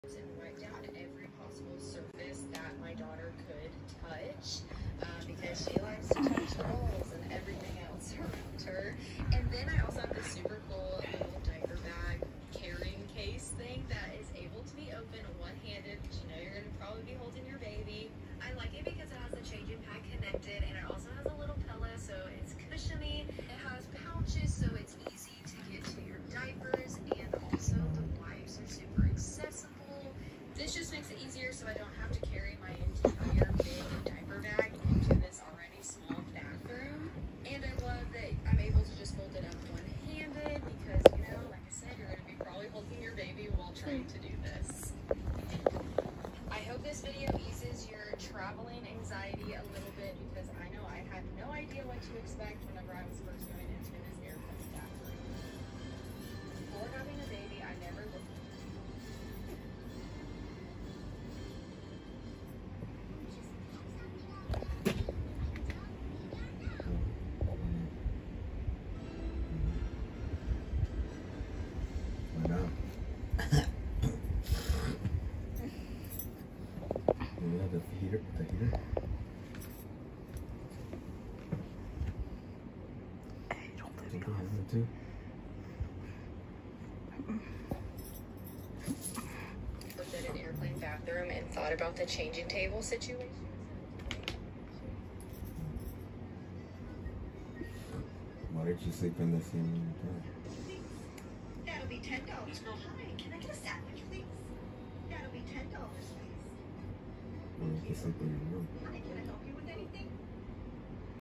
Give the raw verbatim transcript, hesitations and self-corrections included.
and wipe down every possible surface that my daughter could touch uh, because she likes to touch dolls and everything else around her. And then I also have this super cool little diaper bag carrying case thing that is able to be open one-handed because you know you're going to probably be holding your baby. I like it because it has the changing pad connected and it also has a little pillow so it's cushiony. It has pouches so it's easy to get to your diapers, and also the wipes are super accessible. This just makes it easier so I don't have to carry my entire big diaper bag into this already small bathroom. And I love that I'm able to just fold it up one-handed because, you know, like I said, you're going to be probably holding your baby while trying to do this. I hope this video eases your traveling anxiety a little bit because I know I had no idea what to expect whenever I was first going into this airplane bathroom. Before having a baby, I never looked. The heater, the heater. Hey, don't let me Think you have it too? Looked at an airplane bathroom and thought about the changing table situation. Why did you sleep in the same room? That'll be ten dollars. Oh, hi. Can I get a sandwich, please? That'll be ten dollars, please. Why did you sleep in your room? Hi, can I help you with anything?